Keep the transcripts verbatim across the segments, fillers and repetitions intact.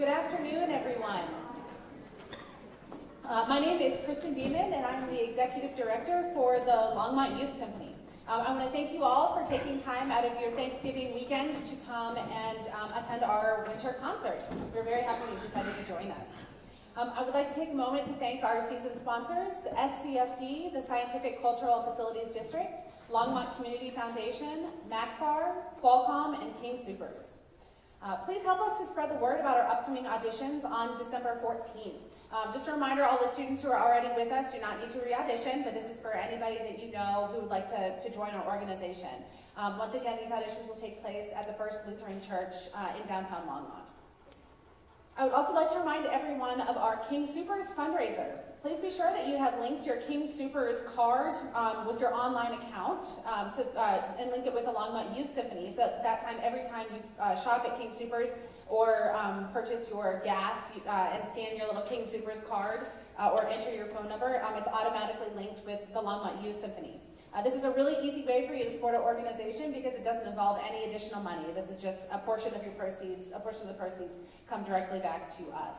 Good afternoon, everyone. Uh, my name is Kristen Beeman, and I'm the Executive Director for the Longmont Youth Symphony. Um, I want to thank you all for taking time out of your Thanksgiving weekend to come and um, attend our winter concert. We're very happy you decided to join us. Um, I would like to take a moment to thank our season sponsors, S C F D, the Scientific Cultural Facilities District, Longmont Community Foundation, Maxar, Qualcomm, and King Soopers. Uh, please help us to spread the word about our upcoming auditions on December fourteenth. Um, just a reminder, all the students who are already with us do not need to re-audition, but this is for anybody that you know who would like to, to join our organization. Um, once again, these auditions will take place at the First Lutheran Church uh, in downtown Longmont. I would also like to remind everyone of our King Soopers fundraiser. Please be sure that you have linked your King Soopers card um, with your online account um, so, uh, and link it with the Longmont Youth Symphony. So that time, every time you uh, shop at King Soopers or um, purchase your gas uh, and scan your little King Soopers card uh, or enter your phone number, um, it's automatically linked with the Longmont Youth Symphony. Uh, this is a really easy way for you to support our organization because it doesn't involve any additional money. This is just a portion of your proceeds, a portion of the proceeds come directly back to us.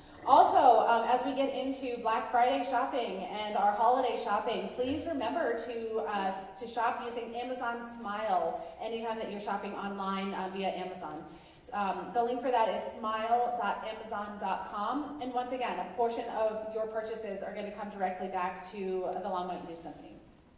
Also, um, as we get into Black Friday shopping and our holiday shopping, please remember to, uh, to shop using Amazon Smile anytime that you're shopping online uh, via Amazon. Um, the link for that is smile dot amazon dot com. And once again, a portion of your purchases are going to come directly back to the Longmont Youth Symphony.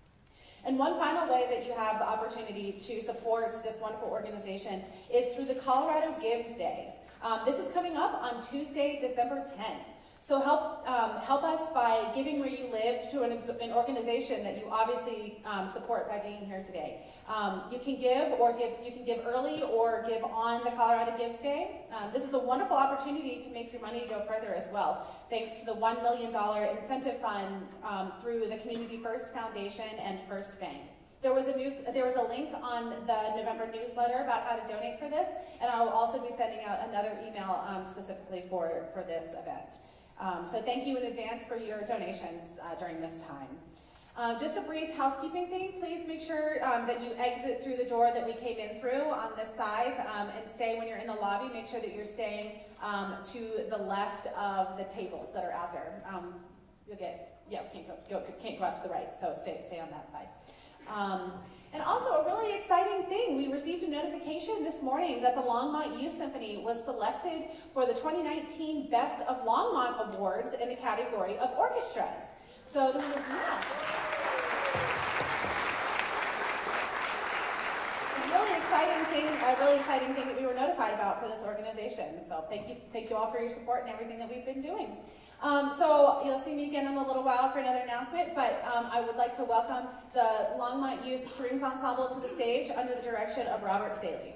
And one final way that you have the opportunity to support this wonderful organization is through the Colorado Gives Day. Um, this is coming up on Tuesday, December tenth. So help um, help us by giving where you live to an, an organization that you obviously um, support by being here today. Um, you can give or give you can give early or give on the Colorado Gives Day. Um, this is a wonderful opportunity to make your money go further as well, thanks to the one million dollar incentive fund um, through the Community First Foundation and First Bank. There was a news, there was a link on the November newsletter about how to donate for this, and I will also be sending out another email um, specifically for, for this event. Um, so thank you in advance for your donations uh, during this time. Uh, just a brief housekeeping thing, please make sure um, that you exit through the door that we came in through on this side um, and stay when you're in the lobby. Make sure that you're staying um, to the left of the tables that are out there. Um, you'll get, yeah, can't go, go, can't go out to the right, so stay, stay on that side. Um, and also a really exciting thing, we received a notification this morning that the Longmont Youth Symphony was selected for the twenty nineteen Best of Longmont Awards in the category of orchestras. So this is a, yeah. a really exciting thing, a really exciting thing that we were notified about for this organization. So thank you, thank you all for your support and everything that we've been doing. Um, so you'll see me again in a little while for another announcement, but um, I would like to welcome the Longmont Youth Strings Ensemble to the stage under the direction of Robert Staley.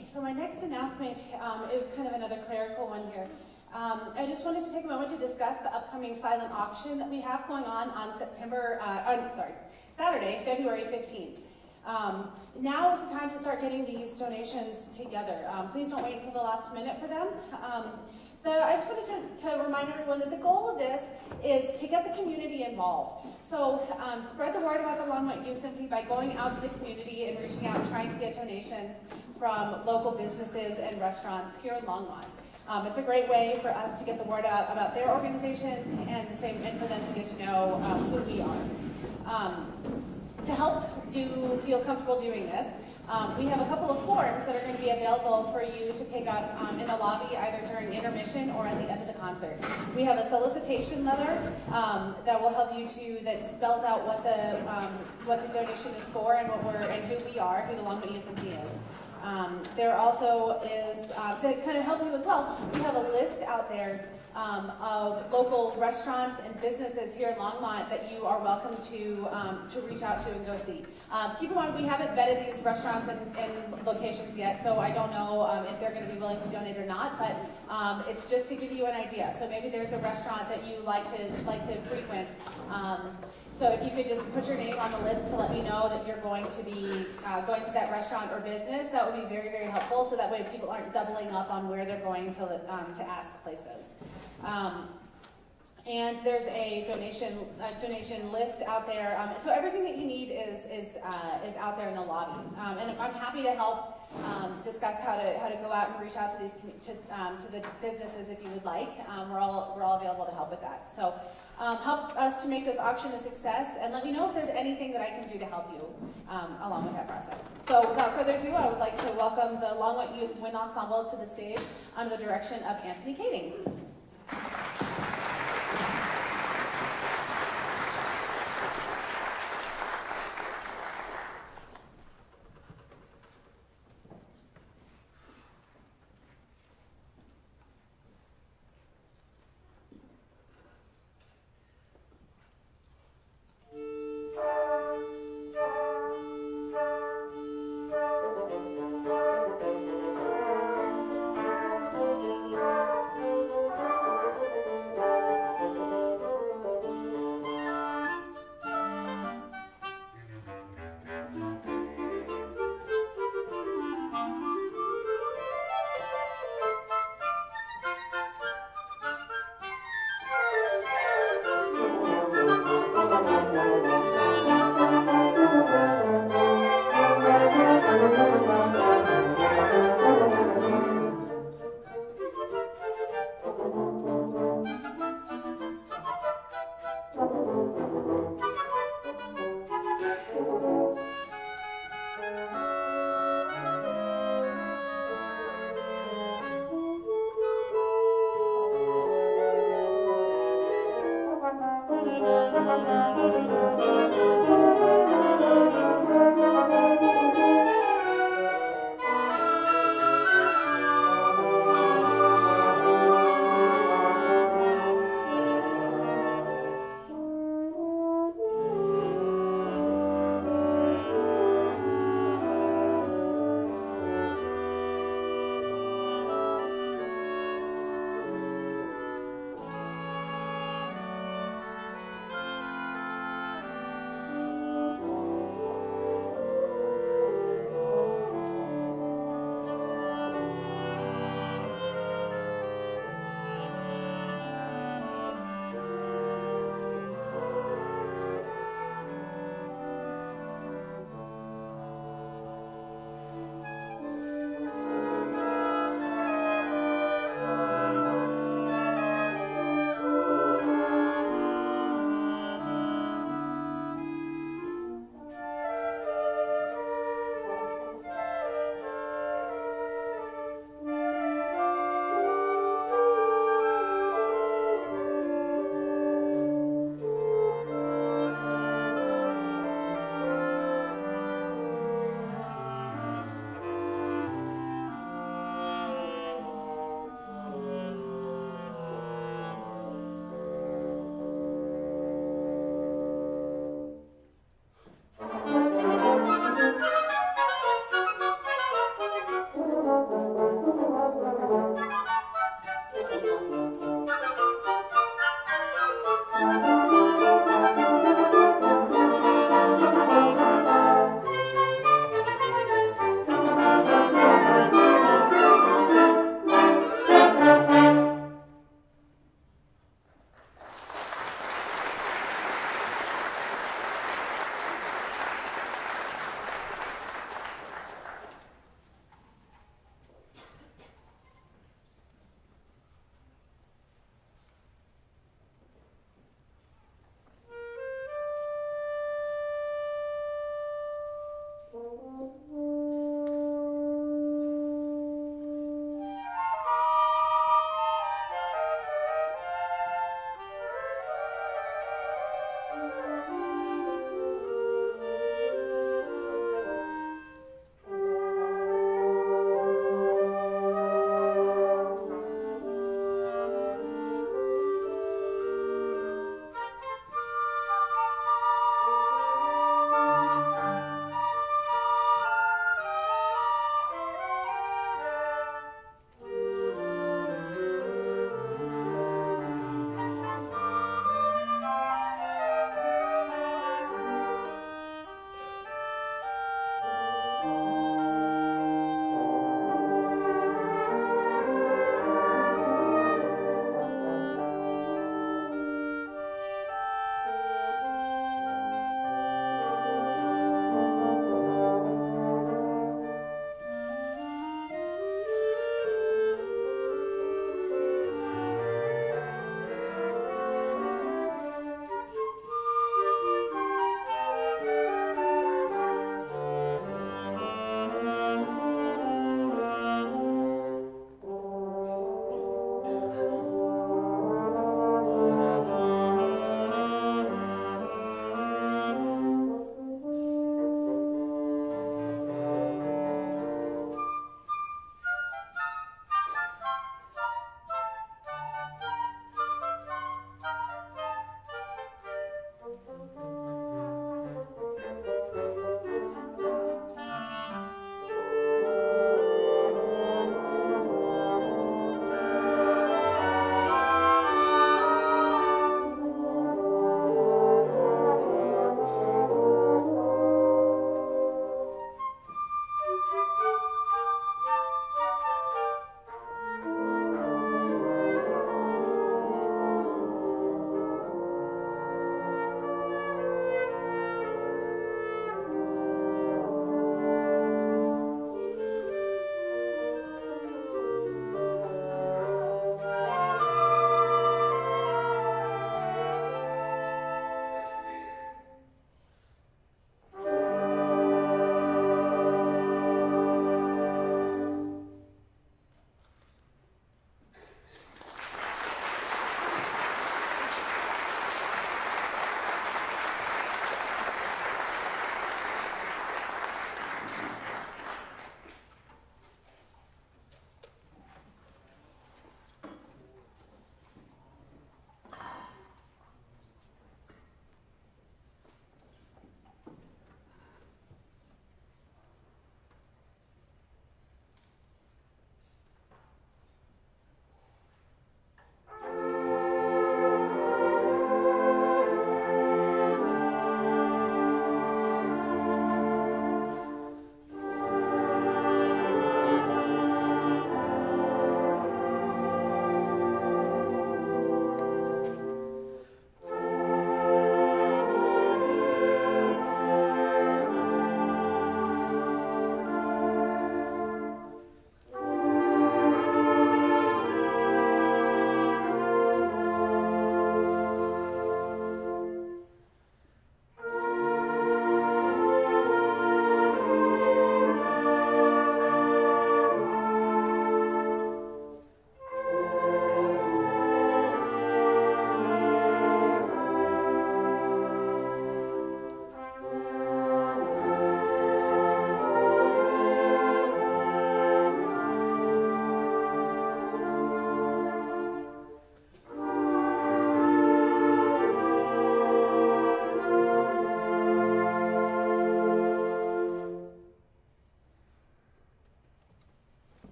Okay, so my next announcement um, is kind of another clerical one here. Um, I just wanted to take a moment to discuss the upcoming silent auction that we have going on on September, uh, I'm sorry, Saturday, February fifteenth. Um, now is the time to start getting these donations together. Um, please don't wait until the last minute for them. Um, the, I just wanted to, to remind everyone that the goal of this is to get the community involved. So um, spread the word about the Longmont Youth Symphony by going out to the community and reaching out and trying to get donations from local businesses and restaurants here in Longmont. Um, it's a great way for us to get the word out about their organizations and the same, and for them to get to know um, who we are. Um, to help you feel comfortable doing this, um, we have a couple of forms that are going to be available for you to pick up um, in the lobby either during intermission or at the end of the concert. We have a solicitation letter um, that will help you to, that spells out what the, um, what the donation is for and what we're, and who we are, who the Longmont Youth Symphony is. Um, there also is, uh, to kind of help you as well, we have a list out there um, of local restaurants and businesses here in Longmont that you are welcome to um, to reach out to and go see. Um, keep in mind, we haven't vetted these restaurants and, and locations yet, so I don't know um, if they're going to be willing to donate or not, but um, it's just to give you an idea. So maybe there's a restaurant that you like to, like to frequent. Um, So if you could just put your name on the list to let me know that you're going to be uh, going to that restaurant or business, that would be very, very helpful. So that way people aren't doubling up on where they're going to um, to ask places. Um, and there's a donation a donation list out there. Um, so everything that you need is is uh, is out there in the lobby. Um, and I'm happy to help um, discuss how to how to go out and reach out to these to um, to the businesses if you would like. Um, we're all we're all available to help with that. So. Um, help us to make this auction a success, and let me know if there's anything that I can do to help you um, along with that process. So without further ado, I would like to welcome the Longmont Youth Wind Ensemble to the stage under the direction of Anthony Kading.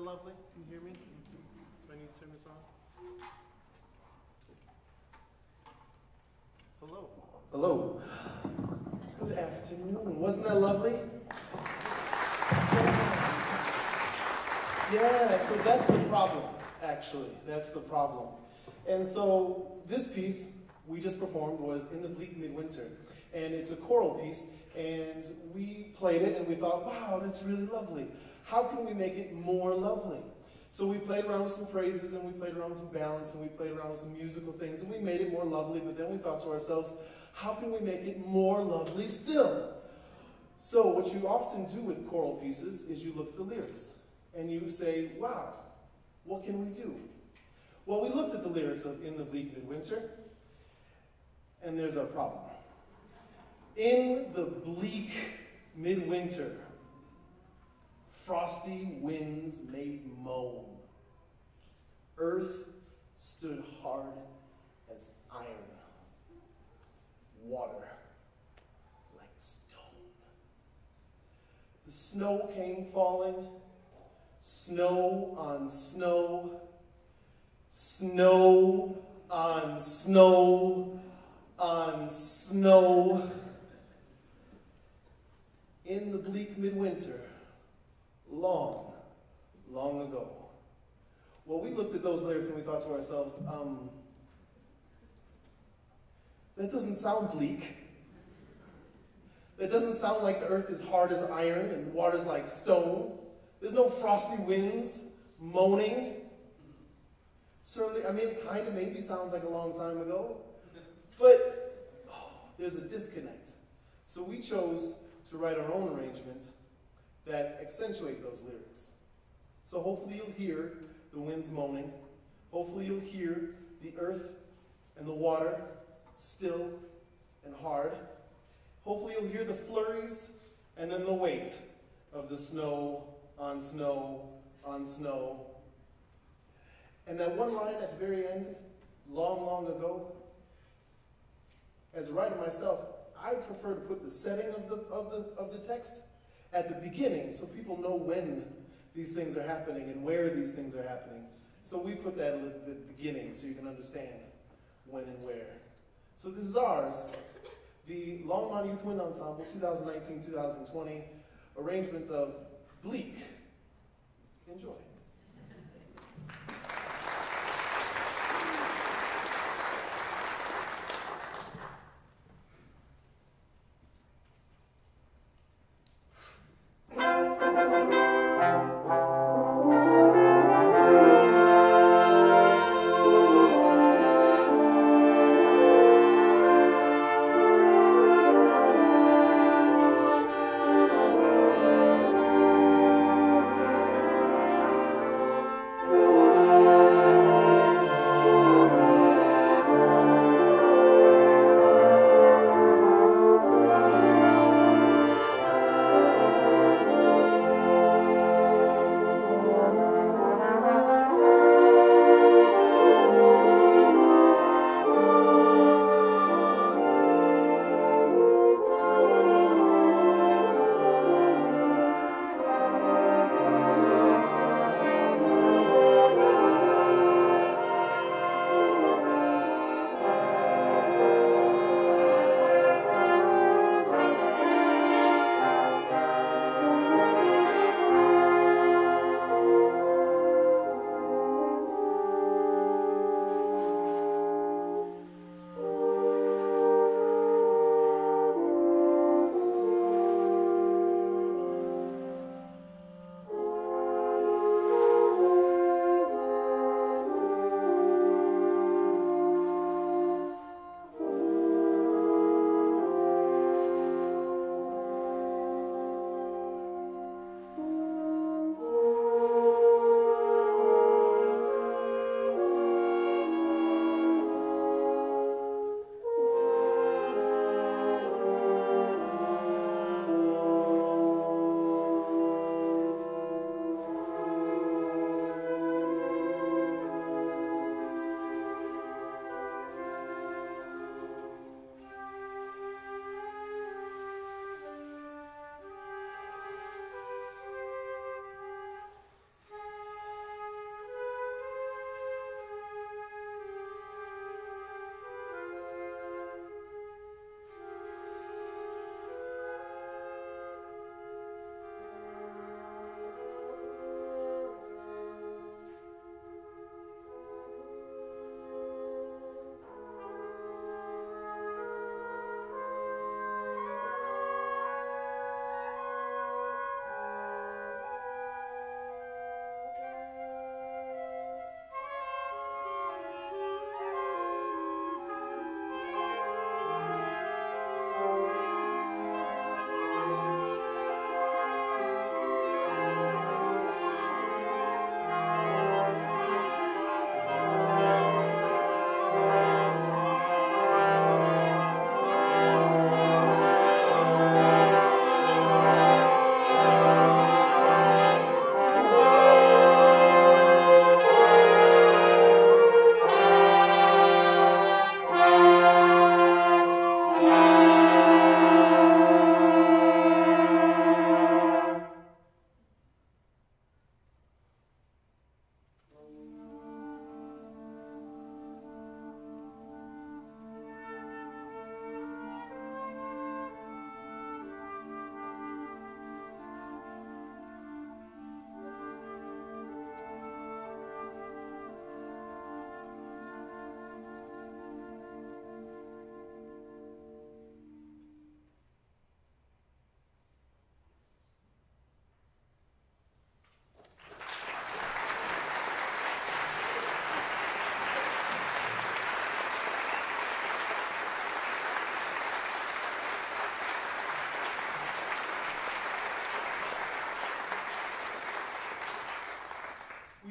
lovely? Can you hear me? Do I need to turn this on? Hello. Hello. Good afternoon. Wasn't that lovely? Yeah, so that's the problem, actually. That's the problem. And so this piece we just performed was In the Bleak Midwinter. And it's a choral piece, and we played it and we thought, wow, that's really lovely. How can we make it more lovely? So we played around with some phrases, and we played around with some balance, and we played around with some musical things, and we made it more lovely, but then we thought to ourselves, how can we make it more lovely still? So what you often do with choral pieces is you look at the lyrics, and you say, wow, what can we do? Well, we looked at the lyrics of In the Bleak Midwinter, and there's a problem. In the bleak midwinter, frosty winds made moan. Earth stood hard as iron. Water like stone. The snow came falling, snow on snow, snow on snow on snow. In the bleak midwinter, long, long ago. Well, we looked at those lyrics and we thought to ourselves, um, that doesn't sound bleak. That doesn't sound like the earth is hard as iron and water's like stone. There's no frosty winds moaning. Certainly, I mean, it kind of maybe sounds like a long time ago, but oh, there's a disconnect. So we chose to write our own arrangements that accentuate those lyrics. So hopefully you'll hear the winds moaning. Hopefully you'll hear the earth and the water still and hard. Hopefully you'll hear the flurries and then the weight of the snow on snow on snow. And that one line at the very end, long, long ago, as a writer myself, I prefer to put the setting of the, of, the, of the text at the beginning so people know when these things are happening and where these things are happening. So we put that at the beginning so you can understand when and where. So this is ours, the Longmont Youth Wind Ensemble twenty nineteen to twenty twenty arrangement of Bleak. Enjoy.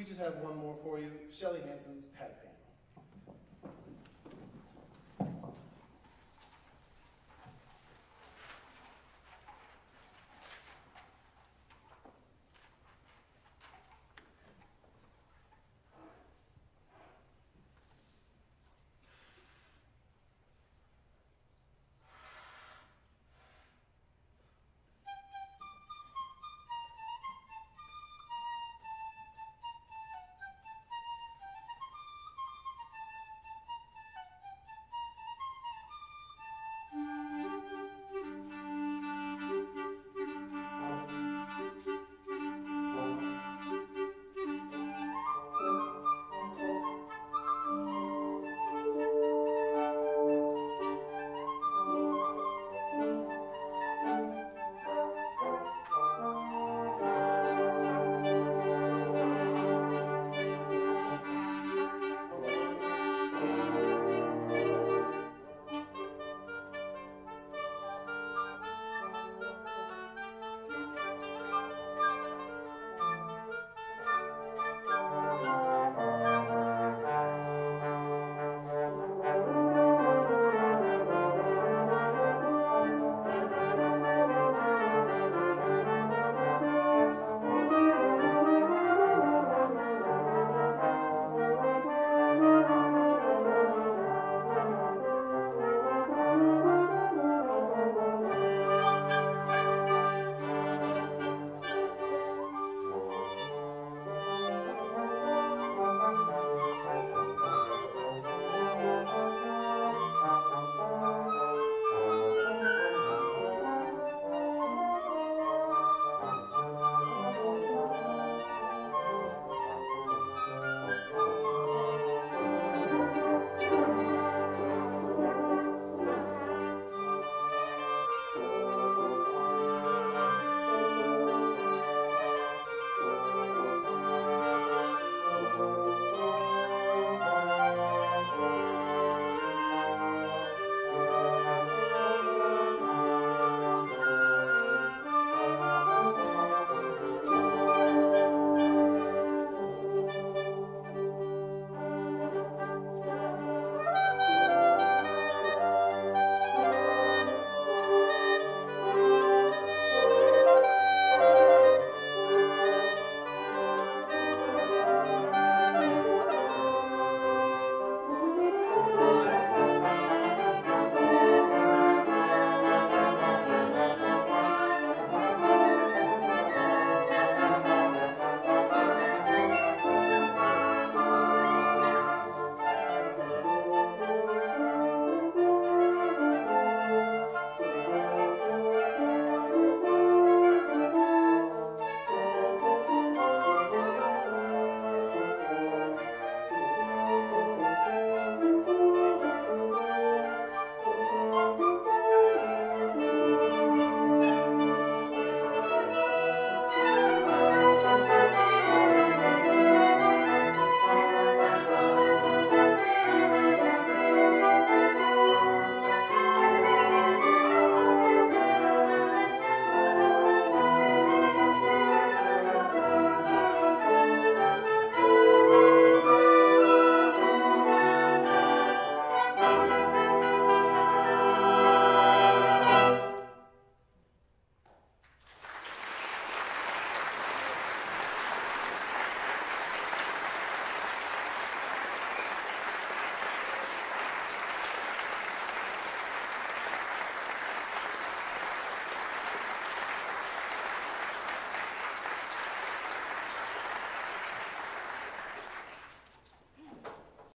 we just have one more for you, Shelley Hansen's Pat Pan.